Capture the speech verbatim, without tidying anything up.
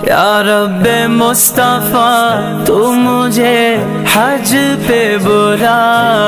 या रब्बे मुस्तफा तू मुझे हज पे बुला।